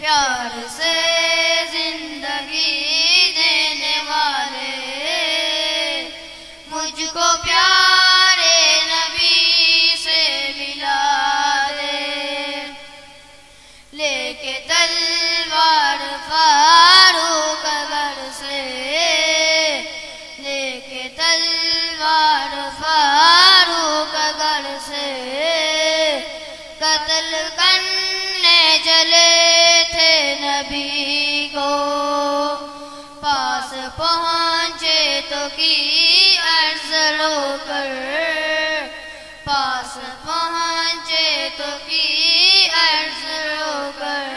پیار سے زندگی دینے والے مجھ کو پیارے نبی سے ملا دے، لے کے تلوار فاروق گھر سے، لے کے تلوار فاروق گھر سے، قتل کرنے چلے تھے نبی کو، پاس پہنچے تو کی عرض رو کر، پاس پہنچے تو کی عرض رو کر،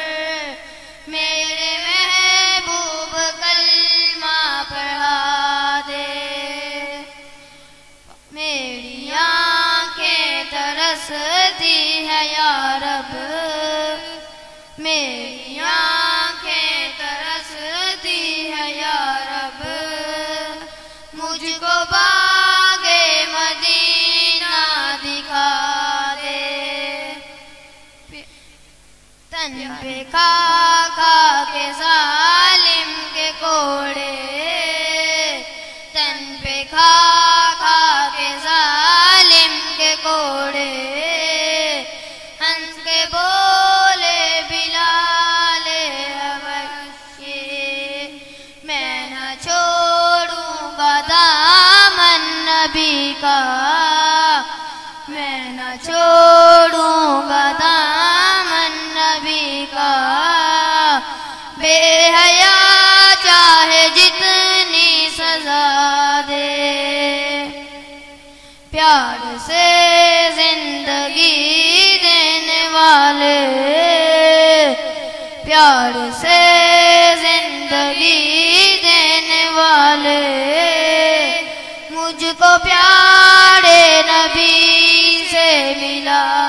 میرے محبوب کلمہ پڑھا دے، میری آنکھیں ترستی ہے یا رب، میری آنکھیں ترستی ہے یا رب، مجھ کو باغ مدینہ دکھا دے، تن پہ کھا کھا کے ظالم کے کوڑے، تن پہ کھا کھا کے ظالم کے کوڑے، ہنس کے بولے بلال حبشی، میں نہ چھوڑوں گا دامن نبی کا، میں نہ چھوڑوں گا دامن نبی کا، بے حیا چاہے جتنی سزا دے، پیار سے زندگی دینے والے، پیار سے زندگی دینے والے مجھ کو پیارے نبی سے ملا